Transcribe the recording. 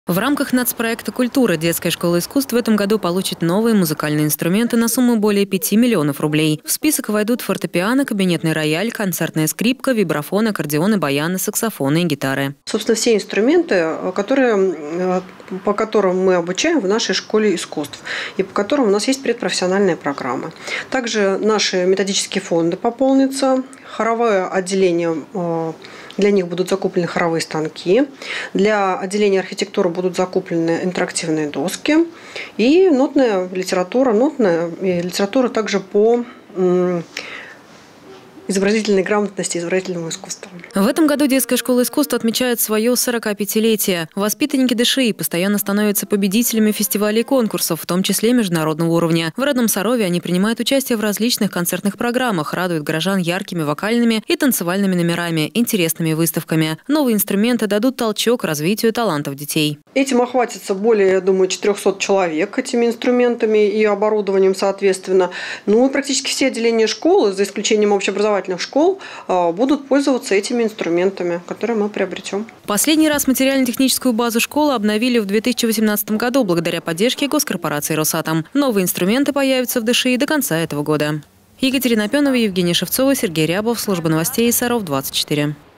В рамках нацпроекта «Культура» детская школа искусств в этом году получит новые музыкальные инструменты на сумму более 5 миллионов рублей. В список войдут фортепиано, кабинетный рояль, концертная скрипка, вибрафон, аккордеоны, баяны, саксофоны и гитары. Собственно, все инструменты, по которым мы обучаем в нашей школе искусств и по которым у нас есть предпрофессиональная программа. Также наши методические фонды пополнятся, хоровое отделение. Для них будут закуплены хоровые станки. Для отделения архитектуры будут закуплены интерактивные доски. И нотная литература также по изобразительной грамотности, изобразительному искусству. В этом году детская школа искусств отмечает свое 45-летие. Воспитанники ДШИ постоянно становятся победителями фестивалей и конкурсов, в том числе международного уровня. В родном Сарове они принимают участие в различных концертных программах, радуют горожан яркими вокальными и танцевальными номерами, интересными выставками. Новые инструменты дадут толчок развитию талантов детей. Этим охватится более, я думаю, 400 человек этими инструментами и оборудованием, соответственно. Ну и практически все отделения школы, за исключением общеобразовательных школ, будут пользоваться этими инструментами, которые мы приобретем. Последний раз материально-техническую базу школы обновили в 2018 году благодаря поддержке госкорпорации «Росатом». Новые инструменты появятся в ДШИ до конца этого года. Екатерина Пенова, Евгения Шевцова, Сергей Рябов. Служба новостей Саров 24.